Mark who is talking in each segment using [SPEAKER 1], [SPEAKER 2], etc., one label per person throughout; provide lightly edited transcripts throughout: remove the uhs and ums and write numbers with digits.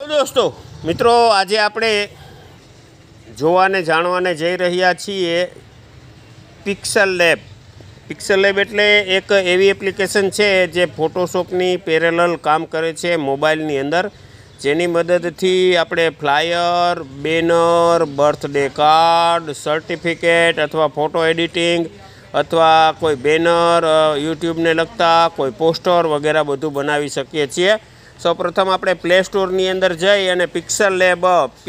[SPEAKER 1] दोस्तों मित्रों आज આપણે જોવાને જાણવાને જઈ રહ્યા છીએ પિક્સલ લેબ એટલે એક એવી એપ્લિકેશન છે જે ફોટોશોપની પેરેલલ કામ કરે છે મોબાઈલની અંદર, જેની મદદથી આપણે flyer, banner, birthday card, certificate અથવા ફોટો એડિટિંગ અથવા કોઈ બેનર યુટ્યુબને લગતા કોઈ પોસ્ટર વગેરે બધું બનાવી શકીએ છીએ। સૌપ્રથમ આપણે પ્લે સ્ટોરની અંદર જઈ અને પિક્સલ લેબ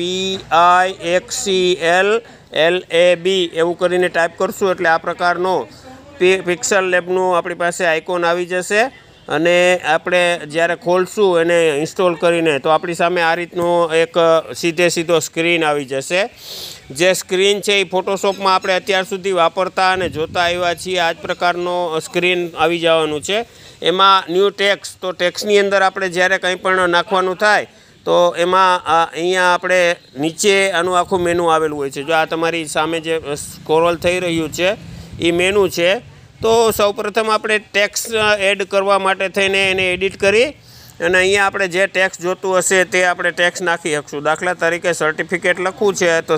[SPEAKER 1] PIXCLLAB એવું કરીને ટાઈપ કરશું એટલે આ પ્રકારનો પિક્સલ લેબનું આપણી પાસે આઇકોન આવી જશે અને આપણે જ્યારે ખોલશું એને ઇન્સ્ટોલ કરીને તો આપણી સામે આ રીતનો એક સીધો સ્ક્રીન આવી જશે। જે સ્ક્રીન છે એ ફોટોશોપમાં આપણે અત્યાર સુધી વાપરતા અને જોતા આવ્યા છીએ આ જ પ્રકારનો સ્ક્રીન આવી જવાનું છે। એમાં ન્યૂ ટેક્સ, તો ટેક્સની અંદર આપણે જ્યારે કંઈ પણ નાખવાનું થાય તો એમાં અહીંયા આપણે નીચે આનું આખું મેનુ આવેલું હોય છે। જો આ તમારી સામે જે સ્ક્રોલ થઈ રહ્યું છે એ મેનુ છે। તો સૌપ્રથમ આપણે ટેક્સ એડ કરવા માટે થઈને એને એડિટ કરી અને અહીંયા આપણે જે ટેક્સ જોતું હશે તે આપણે ટેક્સ નાખી શકશું। દાખલા તરીકે સર્ટિફિકેટ લખવું છે તો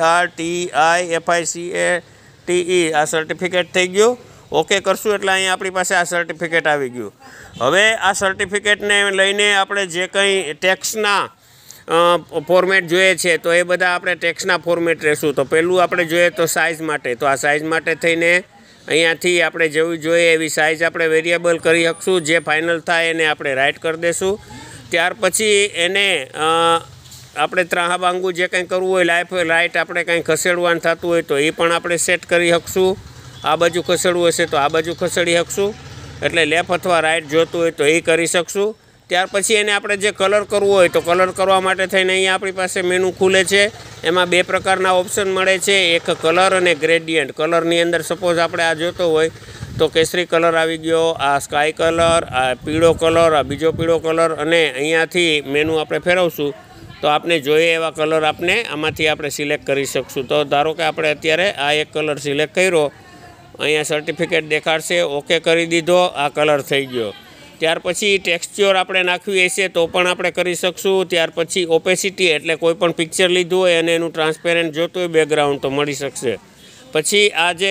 [SPEAKER 1] CERTIFICATE આ સર્ટિફિકેટ થઈ ગયું। ઓકે કરશું એટલે અહીંયા આપણી પાસે આ સર્ટિફિકેટ આવી ગયું। હવે આ સર્ટિફિકેટને લઈને આપણે જે કંઈ ટેક્સના ફોર્મેટ જોઈએ છે તો એ બધા આપણે ટેક્સના ફોર્મેટ રહેશું। તો પહેલું આપણે જોઈએ તો સાઇઝ માટે, તો આ સાઇઝ માટે થઈને અહીંયાથી આપણે જેવું જોઈએ એવી સાઇઝ આપણે વેરિયેબલ કરી શકશું। જે ફાઇનલ થાય એને આપણે રાઇટ કરી દઈશું। ત્યાર પછી એને આપણે ત્રાહાબાંગુ જે કંઈ કરવું હોય રાઇટ આપણે કંઈ ખસેડવાનું થતું હોય તો એ પણ આપણે સેટ કરી શકશું। આ બાજુ ખસેડવું હશે તો આ બાજુ ખસેડી શકશું, એટલે લેફ્ટ અથવા રાઇટ જોતું હોય તો એ કરી શકશું। ત્યાર પછી એને આપણે જે કલર કરવું હોય તો કલર કરવા માટે થઈને અહીંયા આપણી પાસે મેનુ ખુલે છે। એમાં બે પ્રકારના ઓપ્શન મળે છે, એક કલર અને ગ્રેડિયન્ટ। કલરની અંદર સપોઝ આપણે આ જોતો હોય તો કેસરી કલર આવી ગયો, આ સ્કાય કલર, આ પીળો કલર, આ બીજો પીળો કલર, અને અહીંયાથી મેનુ આપણે ફેરવશું તો આપણે જોઈએ એવા કલર આપણે આમાંથી આપણે સિલેક્ટ કરી શકશું। તો ધારો કે આપણે અત્યારે આ એક કલર સિલેક્ટ કર્યો, અહીંયા સર્ટિફિકેટ દેખાડશે, ઓકે કરી દીધો, આ કલર થઈ ગયો। ત્યાર પછી ટેક્સચર આપણે નાખવી હશે તો પણ આપણે કરી શકશું। ત્યાર પછી ઓપેસિટી એટલે કોઈ પણ પિક્ચર લીધું હોય અને એનું ટ્રાન્સપેરન્ટ જોતું હોય બેકગ્રાઉન્ડ તો મળી શકશે। પછી આ જે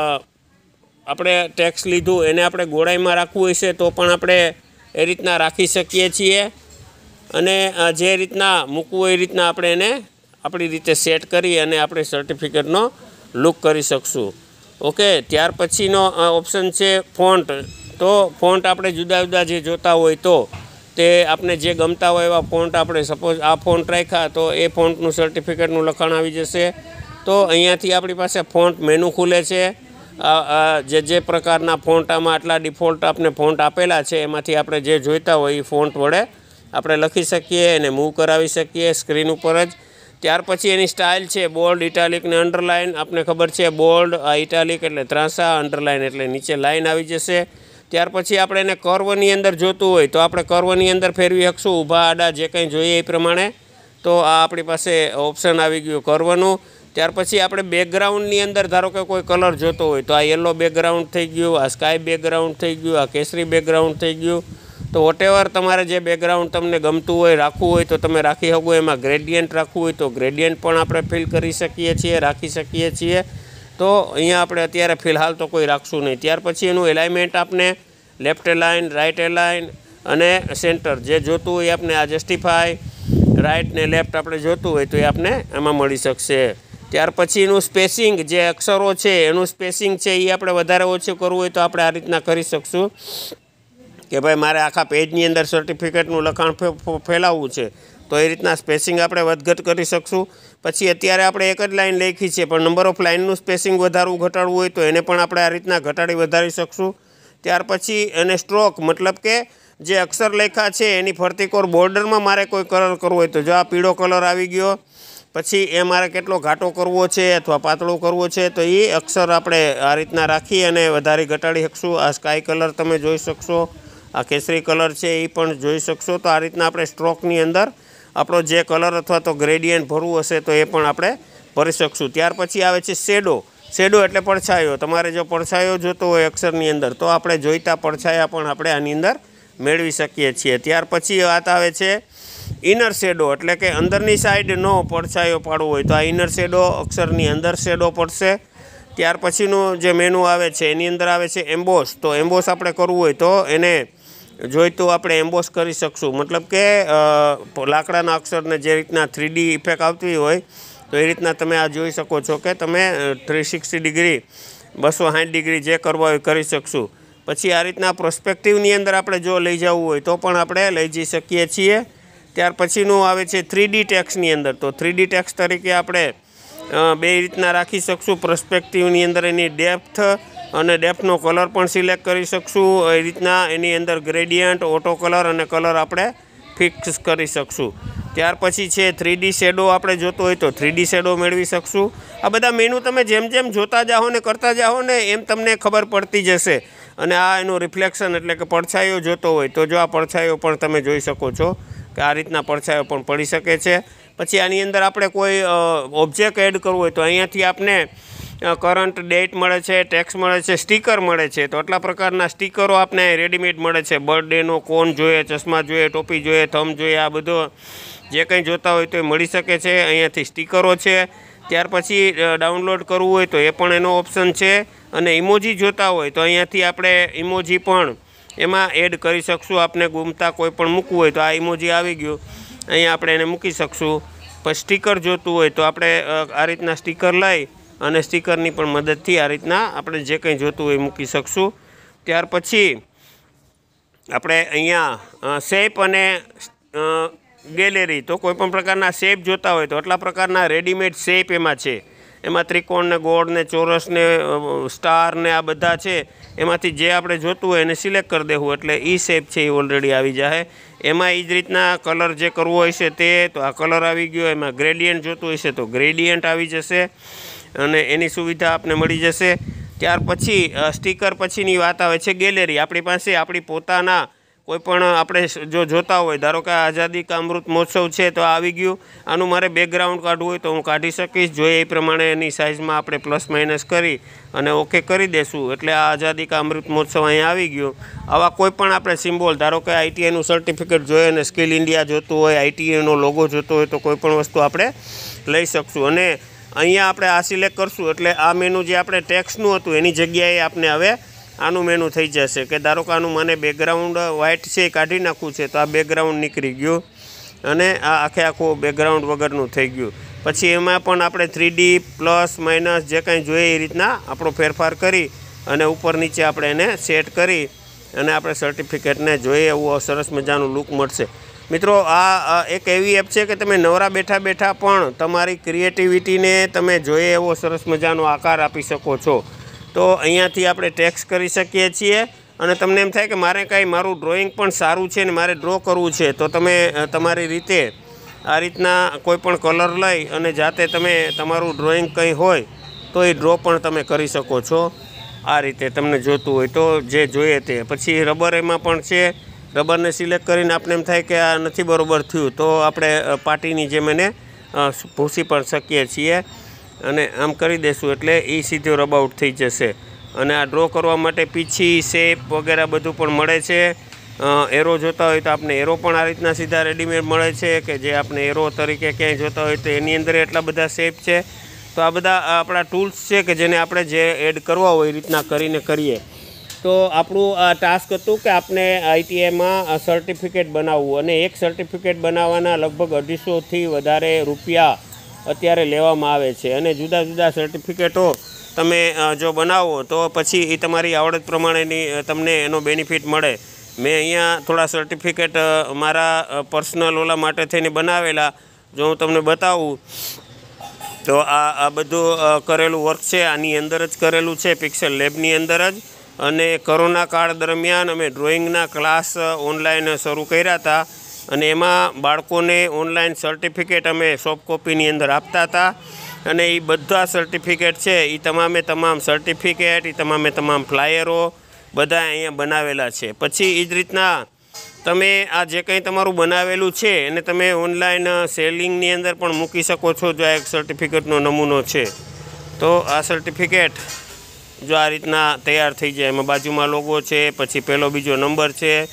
[SPEAKER 1] આપણે ટેક્સ લીધું એને આપણે ગોળાઈમાં રાખવું હશે તો પણ આપણે એ રીતના રાખી શકીએ છીએ અને જે રીતના મૂકવું હોય એ રીતના આપણે એને આપણી રીતે સેટ કરી અને આપણે સર્ટિફિકેટનો લુક કરી શકશું। ઓકે, ત્યાર પછીનો ઓપ્શન છે ફોન્ટ। તો ફોન્ટ આપણે જુદા જુદા જે જોતા હોય તો તે આપણે જે ગમતા હોય એવા ફોન્ટ આપણે સપોઝ આ ફોન્ટ રાખ્યા તો એ ફોન્ટનું સર્ટિફિકેટનું લખાણ આવી જશે। તો અહીંયાથી આપણી પાસે ફોન્ટ મેનુ ખુલે છે। જે પ્રકારના ફોન્ટ આમાં આટલા ડિફોલ્ટ આપણે ફોન્ટ આપેલા છે એમાંથી આપણે જે જોઈતા હોય એ ફોન્ટ વડે આપણે લખી શકીએ અને મૂવ કરાવી શકીએ સ્ક્રીન ઉપર જ। ત્યાર પછી એની સ્ટાઇલ છે બોલ્ડ, ઇટાલિક ને અંડરલાઇન। આપણે ખબર છે બોલ્ડ, ઇટાલિક એટલે ત્રાંસા, અંડરલાઇન એટલે નીચે લાઇન આવી જશે। ત્યાર પછી આપણે એને કર્વની અંદર જોતું હોય તો આપણે કર્વની અંદર ફેરવી શકશું, ઊભા આડા જે કંઈ જોઈએ એ પ્રમાણે। તો આ આપણી પાસે ઓપ્શન આવી ગયું કર્વનું। ત્યાર પછી આપણે બેકગ્રાઉન્ડની અંદર ધારો કે કોઈ કલર જોતો હોય તો આ યલો બેકગ્રાઉન્ડ થઈ ગયું, આ સ્કાય બેકગ્રાઉન્ડ થઈ ગયું, આ કેસરી બેકગ્રાઉન્ડ થઈ ગયું। તો વોટેવર તમારે જે બેકગ્રાઉન્ડ તમને ગમતું હોય રાખવું હોય તો તમે રાખી શકો। એમાં ગ્રેડિયન્ટ રાખવું હોય તો ગ્રેડિયન્ટ પણ આપણે ફિલ કરી શકીએ છીએ, રાખી શકીએ છીએ। તો અહીંયા આપણે અત્યારે ફિલહાલ તો કોઈ રાખશું નહીં। ત્યાર પછી એનું એલાઇનમેન્ટ આપણે લેફ્ટ એલાઇન, રાઇટ એલાઇન અને સેન્ટર જે જોતું હોય આપણે આ જસ્ટિફાય, રાઇટ ને લેફ્ટ આપણે જોતું હોય તો એ આપણે એમાં મળી શકશે। ત્યાર પછી એનું સ્પેસિંગ, જે અક્ષરો છે એનું સ્પેસિંગ છે એ આપણે વધારે ઓછું કરવું હોય તો આપણે આ રીતના કરી શકશું કે ભાઈ મારે આખા પેજની અંદર સર્ટિફિકેટનું લખાણ ફેલાવવું છે તો એ રીતના સ્પેસિંગ આપણે વધઘટ કરી શકશું। પછી અત્યારે આપણે એક જ લાઇન લખી છે પણ નંબર ઓફ લાઇનનું સ્પેસિંગ વધારવું ઘટાડવું હોય તો એને પણ આપણે આ રીતના ઘટાડી વધારી શકશું। ત્યાર પછી એને સ્ટ્રોક મતલબ કે જે અક્ષર લખ્યા છે એની ફરતી કોર બોર્ડરમાં મારે કોઈ કલર કરવો હોય તો જો આ પીળો કલર આવી ગયો, પછી એ મારે કેટલો ઘાટો કરવો છે અથવા પાતળો કરવો છે તો એ અક્ષર આપણે આ રીતના રાખી અને વધારી ઘટાડી શકશું। આ સ્કાય કલર તમે જોઈ શકશો, આ કેસરી કલર છે એ પણ જોઈ શકશો। તો આ રીતના આપણે સ્ટ્રોકની અંદર આપણો જે કલર અથવા તો ગ્રેડિયન્ટ ભરવું હશે તો એ પણ આપણે ભરી શકશું। ત્યાર પછી આવે છે શેડો। શેડો એટલે પડછાયો। તમારે જો પડછાયો જોતો હોય અક્ષરની અંદર તો આપણે જોઈતા પડછાયા પણ આપણે આની અંદર મેળવી શકીએ છીએ। ત્યાર પછી વાત આવે છે ઇનર શેડો એટલે કે અંદરની સાઈડનો પડછાયો પાડવો હોય તો આ ઇનર શેડો અક્ષરની અંદર શેડો પડશે. ત્યાર પછીનું જે મેનુ આવે છે એની અંદર આવે છે એમ્બોસ. તો એમ્બોસ આપણે કરવું હોય તો એને જોઈતું આપણે એમ્બોસ કરી શકશું. મતલબ કે લાકડાના અક્ષરને જે રીતના 3D ઇફેક્ટ આવતી હોય તો એ રીતના તમે આ જોઈ શકો છો કે તમે 360 ડિગ્રી 260 ડિગ્રી જે કરવા હોય કરી શકશું. પછી આ રીતના પ્રોસ્પેક્ટિવની અંદર આપણે જો લઈ જવું હોય તો પણ આપણે લઈ જઈ શકીએ છીએ. ત્યાર પછીનું આવે છે 3D ટેક્સની અંદર. તો 3D ટેક્સ તરીકે આપણે બે રીતના રાખી શકશું. પ્રોસ્પેક્ટિવની અંદર એની ડેપ્થ અને ડેપ્થનો કલર પણ સિલેક્ટ કરી શકશું. એ રીતના એની અંદર ગ્રેડિયન્ટ, ઓટો કલર અને કલર આપણે ફિક્સ કરી શકશું. ત્યાર પછી છે 3D શેડો આપણે જોતો હોય તો 3D શેડો મેળવી શકશું. આ બધા મેનુ તમે જેમ જેમ જોતા જાઓ ને કરતા જાઓ ને એમ તમને ખબર પડતી જશે. અને આ એનું રિફ્લેક્શન એટલે કે પડછાયો જોતો હોય તો જો આ પડછાયો પણ તમે જોઈ શકો છો કે આ રીતના પડછાયો પણ પડી શકે છે. પછી આની અંદર આપણે કોઈ ઓબ્જેક્ટ એડ કરવું હોય તો અહીંયાથી આપણે કરંટ ડેટ મળે છે, ટેક્સ મળે છે, સ્ટીકર મળે છે. તો આટલા પ્રકારના સ્ટીકરો આપણે રેડીમેડ મળે છે. બર્થડેનો કોન જોઈએ, ચશ્મા જોઈએ, ટોપી જોઈએ, થંબ જોઈએ, આ બધો જે કંઈ જોતા હોય તો એ મળી શકે છે. અહીંયાથી સ્ટીકરો છે. ત્યાર પછી ડાઉનલોડ કરવું હોય તો એ પણ એનો ઓપ્શન છે. અને ઇમોજી જોતા હોય તો અહીંયાથી આપણે ઇમોજી પણ એમાં એડ કરી શકશું. આપણે ગુમતા કોઈ પણ મૂકવું હોય તો આ ઇમોજી આવી ગયું, અહીંયા આપણે એને મૂકી શકશું. પછી સ્ટીકર જોતું હોય તો આપણે આ રીતના સ્ટીકર લઈ અને સ્ટીકરની પણ મદદથી આ રીતના આપણે જે કંઈ જોતું હોય મૂકી શકશું. ત્યાર પછી આપણે અહીંયા શેપ અને ગેલેરી, તો કોઈપણ પ્રકારના શેપ જોતા હોય તો આટલા પ્રકારના રેડીમેડ શેપ એમાં છે. એમાં ત્રિકોણ ને ગોળ ને ચોરસ ને સ્ટાર ને આ બધા છે. એમાંથી જે આપણે જોતું હોય એને સિલેક્ટ કરી દેવું એટલે એ શેપ છે એ ઓલરેડી આવી જાય. એમાં એ જ રીતના કલર જે કરવો હોય છે તે, તો આ કલર આવી ગયો. એમાં ગ્રેડિયન્ટ જોતું હોય છે તો ગ્રેડિયન્ટ આવી જશે અને એની સુવિધા આપને મળી જશે. ત્યાર પછી સ્ટીકર પછીની વાત આવે છે ગેલેરી. આપણી પાસે આપણી પોતાના કોઈ પણ આપણે જો જોતા હોય, ધારો કે આઝાદી કા અમૃત મહોત્સવ છે તો આવી ગયું. આનું મારે બેકગ્રાઉન્ડ કાઢવું હોય તો હું કાઢી શકીશ. જોઈએ એ પ્રમાણે એની સાઇઝમાં આપણે પ્લસ માઇનસ કરી અને ઓકે કરી દેશું એટલે આ આઝાદી કા અમૃત મહોત્સવ અહીંયા આવી ગયું. આવા કોઈ પણ આપણે સિમ્બોલ, ધારો કે ITIનું સર્ટિફિકેટ જોઈએ અને સ્કિલ ઇન્ડિયા જોતું હોય, ITIનો લોગો જોતો હોય તો કોઈ પણ વસ્તુ આપણે લઈ શકશું. અને અહીંયા આપણે આ સિલેક્ટ કરશું એટલે આ મેનુ જે આપણે ટેક્સનું હતું એની જગ્યાએ આપણે હવે આનું મેનુ થઈ જશે. કે ધારો કે આનું મને બેકગ્રાઉન્ડ વ્હાઇટ છે એ કાઢી નાખવું છે તો આ બેકગ્રાઉન્ડ નીકળી ગયું અને આ આખું બેકગ્રાઉન્ડ વગરનું થઈ ગયું. પછી એમાં પણ આપણે 3D પ્લસ માઇનસ જે કાંઈ જોઈએ એ રીતના આપણો ફેરફાર કરી અને ઉપર નીચે આપણે એને સેટ કરી અને આપણે સર્ટિફિકેટને જોઈએ એવું સરસ મજાનું લુક મળશે. મિત્રો આ એક એવી એપ છે કે તમે નવરા બેઠા બેઠા પણ તમારી ક્રિએટિવિટીને તમે જોઈએ એવો સરસ મજાનો આકાર આપી શકો છો. તો અહીંયાથી આપણે ટેક્સ કરી શકીએ છીએ. અને તમને એમ થાય કે મારે કાંઈ મારું ડ્રોઈંગ પણ સારું છે ને મારે ડ્રો કરવું છે તો તમે તમારી રીતે આ રીતના કોઈ પણ કલર લઈ અને જાતે તમે તમારું ડ્રોઈંગ કંઈ હોય તો એ ડ્રો પણ તમે કરી શકો છો. આ રીતે તમને જોતું હોય તો જે જોઈએ તે. પછી રબર એમાં પણ છે. રબરને સિલેક્ટ કરીને આપણે એમ થાય કે આ નથી બરાબર થયું તો આપણે પાટીની જેમ એને ભૂસી પણ શકીએ છીએ અને આમ કરી દેશું એટલે એ સીધો રબ આઉટ થઈ જશે. અને આ ડ્રો કરવા માટે પીછી, શેપ વગેરે બધું પણ મળે છે. એરો જોતા હોય તો આપણે એરો પણ આ રીતના સીધા રેડીમેડ મળે છે કે જે આપણે એરો તરીકે ક્યાંય જોતા હોય તો એની અંદર એટલા બધા શેપ છે. તો આ બધા આપણા ટૂલ્સ છે કે જેને આપણે જે એડ કરવા હોય એ રીતના કરીને કરીએ. તો આપણું આ ટાસ્ક હતું કે આપણે ITIમાં સર્ટિફિકેટ બનાવવું અને એક સર્ટિફિકેટ બનાવવાના લગભગ 250થી વધારે રૂપિયા અત્યારે લેવામાં આવે છે. અને જુદા જુદા સર્ટિફિકેટો તમે જો બનાવો તો પછી એ તમારી આવડત પ્રમાણેની તમને એનો બેનિફિટ મળે. મેં અહીંયા થોડા સર્ટિફિકેટ મારા પર્સનલ ઓલા માટે થઈને બનાવેલા. જો હું તમને બતાવું તો આ બધું કરેલું વર્ક છે આની અંદર જ કરેલું છે, પિક્સેલ લેબની અંદર જ. અને કોરોના કાળ દરમિયાન અમે ડ્રોઈંગના ક્લાસ ઓનલાઈન શરૂ કર્યા હતા અને એમાં બાળકોને ઓનલાઈન સર્ટિફિકેટ અમે સોફ્ટ કોપીની અંદર આપતા હતા. અને એ બધા સર્ટિફિકેટ છે એ તમામ સર્ટિફિકેટ, એ તમામ ફ્લાયરો બધા અહીંયા બનાવેલા છે. પછી એ જ રીતના તમે આ જે કંઈ તમારું બનાવેલું છે એને તમે ઓનલાઈન સેલિંગની અંદર પણ મૂકી શકો છો. જો આ એક સર્ટિફિકેટનો નમૂનો છે તો આ સર્ટિફિકેટ જો આ રીતના તૈયાર થઈ જાય, એમાં બાજુમાં લોગો છે, પછી પહેલો બીજો નંબર છે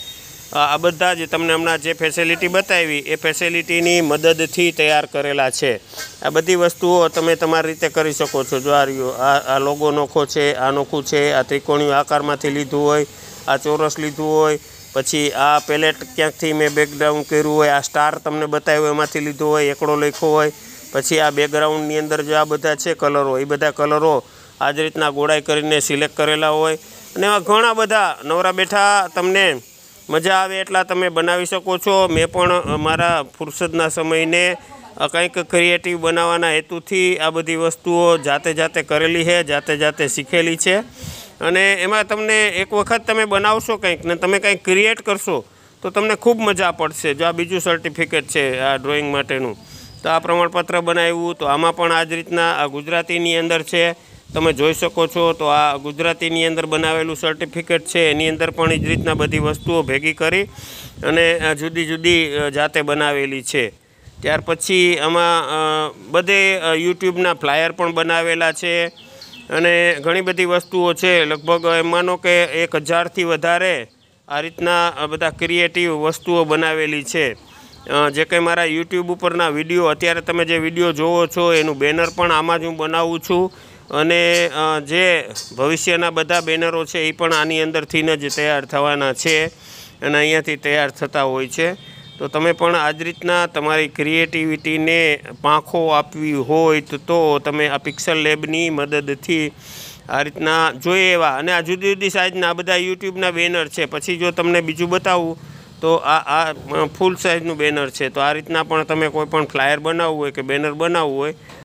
[SPEAKER 1] આ બધા જ તમને હમણાં જે ફેસિલિટી બતાવી એ ફેસિલિટીની મદદથી તૈયાર કરેલા છે. આ બધી વસ્તુઓ તમે તમારી રીતે કરી શકો છો. જો આ રહ્યો, આ લોગો નોખો છે, આ નોખું છે, આ ત્રિકોણીય આકારમાંથી લીધું હોય, આ ચોરસ લીધું હોય, પછી આ પેલેટ ક્યાંકથી મેં બેકગ્રાઉન્ડ કર્યું હોય, આ સ્ટાર તમને બતાવ્યો એમાંથી લીધો હોય, એકડો લખ્યો હોય, પછી આ બેકગ્રાઉન્ડની અંદર જે આ બધા છે કલરો, એ બધા કલરો આ જ રીતના ગોળાઈ કરીને સિલેક્ટ કરેલા હોય. અને એવા ઘણા બધા નવરા બેઠા તમને મજા આવે એટલા તમે બનાવી શકો છો. મેં પણ મારા ફુરસદના સમયને કંઈક ક્રિએટિવ બનાવવાના હેતુથી આ બધી વસ્તુઓ જાતે કરેલી છે, જાતે શીખેલી છે. અને એમાં તમને એક વખત તમે બનાવશો કંઈક ને તમે કંઈક ક્રિએટ કરશો તો તમને ખૂબ મજા પડશે. જો આ બીજું સર્ટિફિકેટ છે આ ડ્રોઈંગ માટેનું, તો આ પ્રમાણપત્ર બનાવ્યું તો આમાં પણ આ જ રીતના આ ગુજરાતીની અંદર છે, તમે જોઈ શકો છો. તો આ ગુજરાતીની અંદર બનાવેલું સર્ટિફિકેટ છે, એની અંદર પણ એ જ રીતના બધી વસ્તુઓ ભેગી કરી અને જુદી જાતે બનાવેલી છે. ત્યાર પછી આમાં બધે યુટ્યુબના ફ્લાયર પણ બનાવેલા છે અને ઘણી બધી વસ્તુઓ છે. લગભગ એમ માનો કે 1000થી વધારે આ રીતના બધા ક્રિએટિવ વસ્તુઓ બનાવેલી છે. જે કંઈ મારા યુટ્યુબ ઉપરના વિડીયો, અત્યારે તમે જે વિડીયો જોવો છો એનું બેનર પણ આમાં જ હું બનાવું છું. અને જે ભવિષ્યના બધા બેનરો છે એ પણ આની અંદરથી જ તૈયાર થવાના છે અને અહીંયાથી તૈયાર થતા હોય છે. તો તમે પણ આ જ રીતના તમારી ક્રિએટિવિટીને પાંખો આપવી હોય તો તમે આ પિક્સલ લેબની મદદથી આ રીતના જોઈએ એવા, અને આ જુદી સાઇઝના બધા યુટ્યુબના બેનર છે. પછી જો તમને બીજું બતાવું તો આ ફૂલ સાઇઝનું બેનર છે. તો આ રીતના પણ તમે કોઈ પણ ફ્લાયર બનાવવું હોય કે બેનર બનાવવું હોય